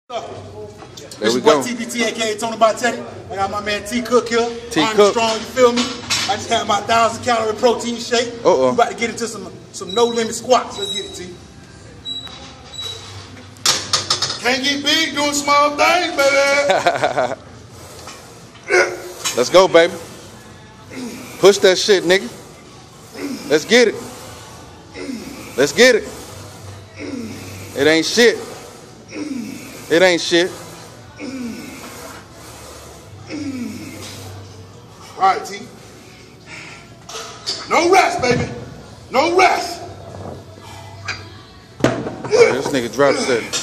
There we go. TBT, aka Tony Battetti. I got my man T Cook here. T I'm Cook. strong, you feel me? I just had my 1,000-calorie protein shake. We about to get into some no-limit squats. Let's get it, T. Can't get big doing small things, baby. Let's go, baby. Push that shit, nigga. Let's get it. Let's get it. It ain't shit. It ain't shit. All right, T. No rest, baby. No rest. This nigga dropped it.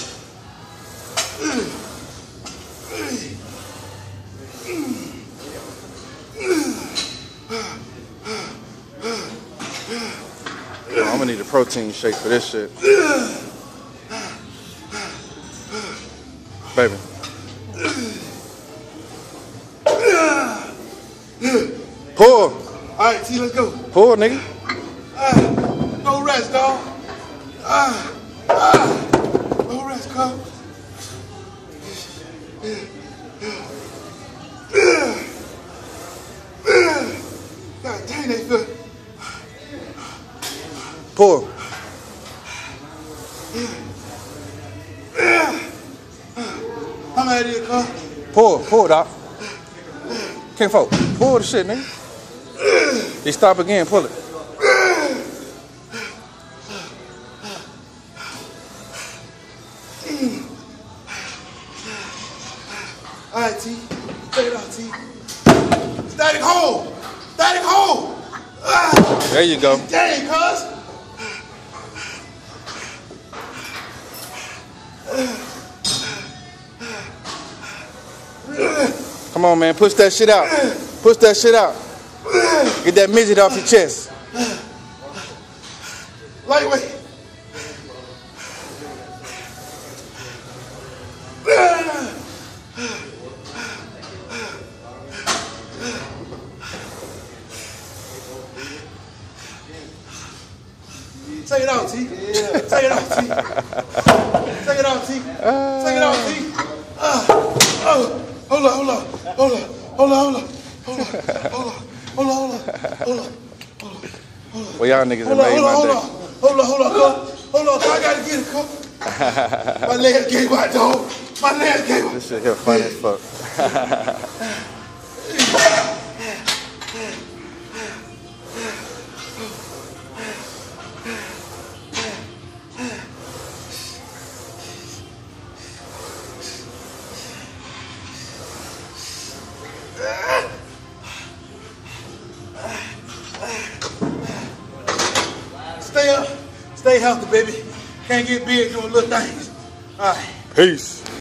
I'm gonna need a protein shake for this shit. Baby. Pull. All right, T, let's go. Pull, nigga. No rest, dog. No rest, cuz. God dang, they feel. Pull. How many here, cuz? Pull, doc. Can't fold. Pull the shit, nigga. They stop again, pull it. All right, T. Take it out, T. Static hold. Static hold. There you go. Dang, cuz. Come on, man. Push that shit out. Push that shit out. Get that midget off your chest. Lightweight. Take it out, T. Take it out, T. Take it out, T. Take it out, T. Hold on. Well, y'all niggas have made my day. Hold on, I gotta get it, cuz. My leg gave out, dog. My leg gave out. This shit here funny as fuck. Stay up, stay healthy, baby. Can't get big doing little things. All right. Peace.